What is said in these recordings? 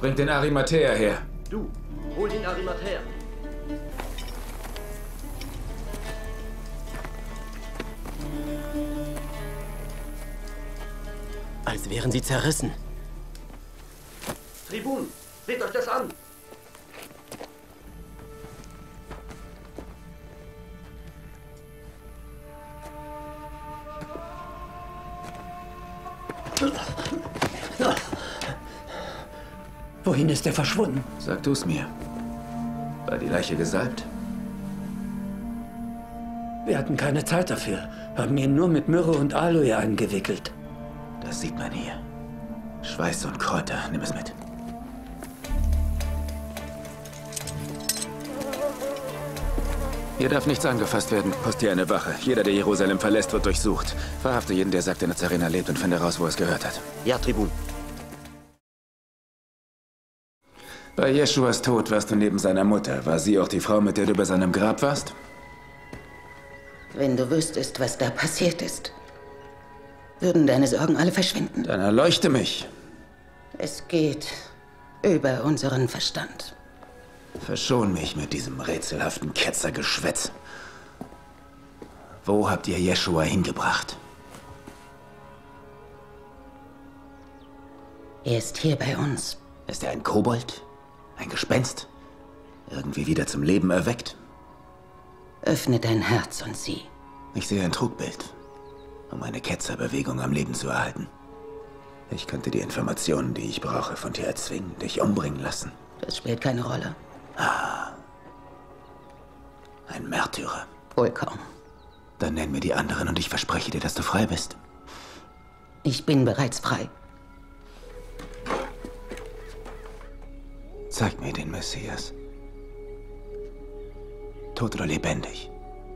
Bringt den Arimathea her. Du, hol den Arimathea. Als wären sie zerrissen. Tribun, seht euch das an. Wohin ist er verschwunden? Sag du's mir. War die Leiche gesalbt? Wir hatten keine Zeit dafür. Haben ihn nur mit Myrrhe und Aloe eingewickelt. Das sieht man hier. Schweiß und Kräuter. Nimm es mit. Hier darf nichts angefasst werden. Postier eine Wache. Jeder, der Jerusalem verlässt, wird durchsucht. Verhafte jeden, der sagt, der Nazarener lebt und finde raus, wo er es gehört hat. Ja, Tribun. Bei Jeschuas Tod warst du neben seiner Mutter. War sie auch die Frau, mit der du bei seinem Grab warst? Wenn du wüsstest, was da passiert ist, würden deine Sorgen alle verschwinden. Dann erleuchte mich. Es geht über unseren Verstand. Verschon mich mit diesem rätselhaften Ketzergeschwätz. Wo habt ihr Jeschua hingebracht? Er ist hier bei uns. Ist er ein Kobold? Ein Gespenst? Irgendwie wieder zum Leben erweckt? Öffne dein Herz und sieh. Ich sehe ein Trugbild, um eine Ketzerbewegung am Leben zu erhalten. Ich könnte die Informationen, die ich brauche, von dir erzwingen, dich umbringen lassen. Das spielt keine Rolle. Ein Märtyrer. Wohl kaum. Dann nenn mir die anderen und ich verspreche dir, dass du frei bist. Ich bin bereits frei. Zeig mir den Messias. Tot oder lebendig.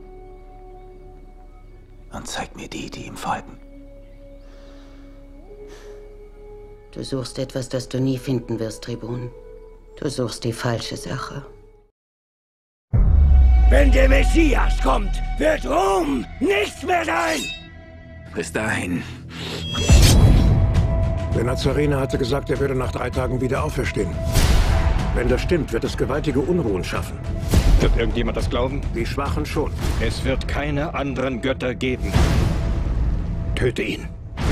Und zeig mir die, die ihm folgen. Du suchst etwas, das du nie finden wirst, Tribun. Du suchst die falsche Sache. Wenn der Messias kommt, wird Rom nichts mehr sein! Bis dahin. Der Nazarener hatte gesagt, er würde nach 3 Tagen wieder auferstehen. Wenn das stimmt, wird es gewaltige Unruhen schaffen. Wird irgendjemand das glauben? Die Schwachen schon. Es wird keine anderen Götter geben. Töte ihn.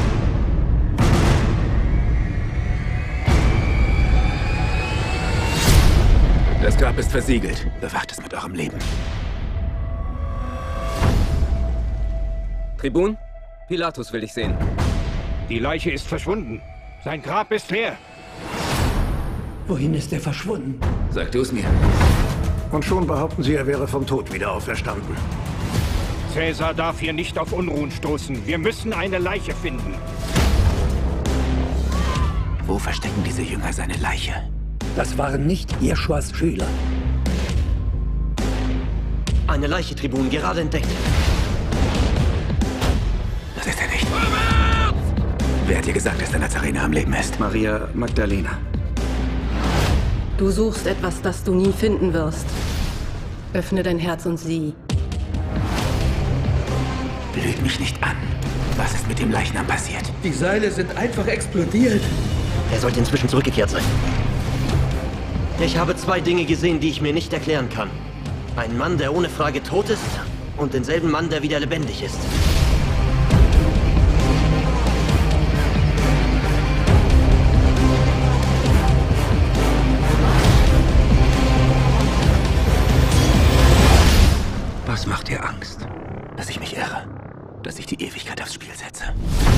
Das Grab ist versiegelt. Bewacht es mit eurem Leben. Tribun, Pilatus will dich sehen. Die Leiche ist verschwunden. Sein Grab ist leer. Wohin ist er verschwunden? Sag du's mir. Und schon behaupten sie, er wäre vom Tod wieder auferstanden. Cäsar darf hier nicht auf Unruhen stoßen. Wir müssen eine Leiche finden. Wo verstecken diese Jünger seine Leiche? Das waren nicht Jeschuas Schüler. Eine Leiche, Tribun, gerade entdeckt. Das ist er nicht. Wer hat dir gesagt, dass der Nazarener am Leben ist? Maria Magdalena. Du suchst etwas, das du nie finden wirst. Öffne dein Herz und sieh. Lüg mich nicht an. Was ist mit dem Leichnam passiert? Die Seile sind einfach explodiert. Er sollte inzwischen zurückgekehrt sein. Ich habe 2 Dinge gesehen, die ich mir nicht erklären kann. Einen Mann, der ohne Frage tot ist, und denselben Mann, der wieder lebendig ist. Was macht dir Angst? Dass ich mich irre? Dass ich die Ewigkeit aufs Spiel setze?